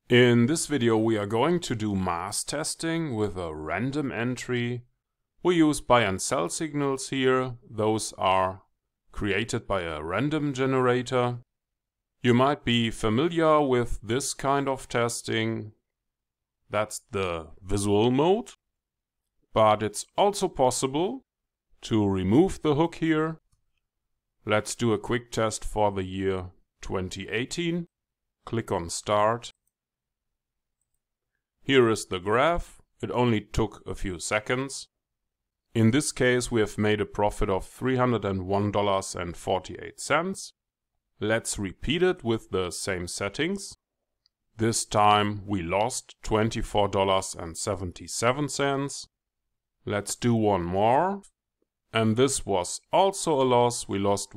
In this video we are going to do mass testing with a random entry. We use buy and sell signals here. Those are created by a random generator. You might be familiar with this kind of testing. That's the visual mode. But it's also possible to remove the hook here. Let's do a quick test for the year 2018. Click on Start. Here is the graph. It only took a few seconds. In this case we have made a profit of $301.48. Let's repeat it with the same settings. This time we lost $24.77. Let's do one more. And this was also a loss. We lost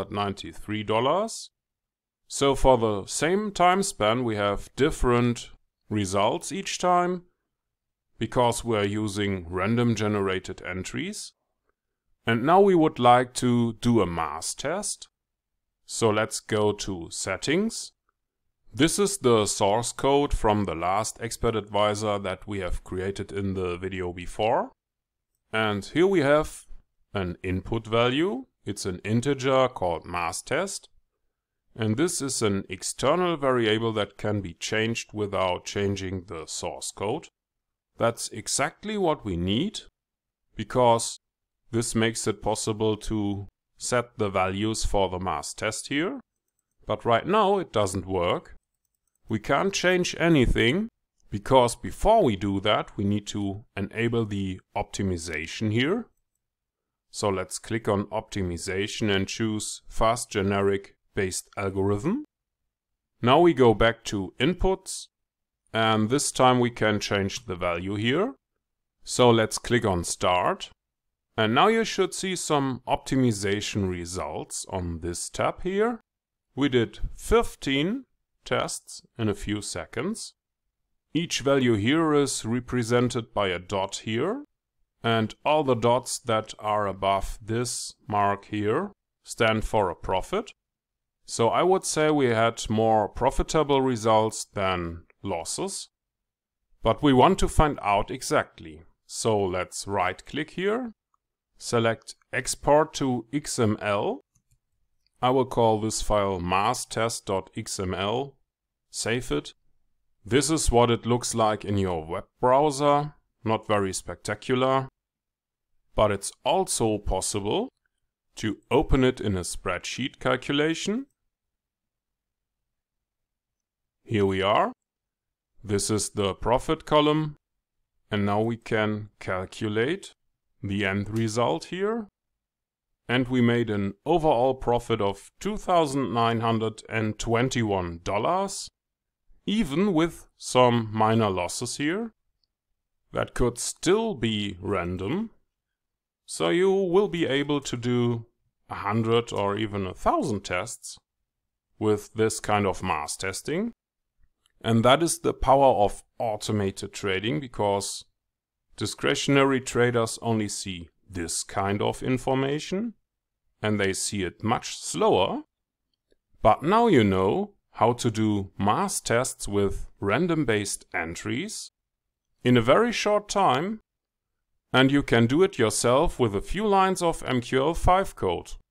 $193. So for the same time span we have different results each time, because we are using random generated entries. And now we would like to do a mass test. So let's go to Settings. This is the source code from the last Expert Advisor that we have created in the video before. And here we have an input value. It's an integer called mass test. And this is an external variable that can be changed without changing the source code. That's exactly what we need, because this makes it possible to set the values for the mass test here. But right now it doesn't work. We can't change anything, because before we do that we need to enable the optimization here. So let's click on Optimization and choose Fast Generic Based Algorithm. Now we go back to Inputs, and this time we can change the value here. So let's click on Start, and now you should see some optimization results on this tab here. We did 15 tests in a few seconds. Each value here is represented by a dot here, and all the dots that are above this mark here stand for a profit. So I would say we had more profitable results than losses. But we want to find out exactly. So let's right click here, select Export to XML. I will call this file masstest.xml, save it. This is what it looks like in your web browser. Not very spectacular. But it's also possible to open it in a spreadsheet calculation. Here we are. This is the profit column. And now we can calculate the end result here. And we made an overall profit of $2,921, even with some minor losses here. That could still be random. So you will be able to do 100 or even 1,000 tests with this kind of mass testing. And that is the power of automated trading, because discretionary traders only see this kind of information and they see it much slower. But now you know how to do mass tests with random based entries in a very short time, and you can do it yourself with a few lines of MQL5 code.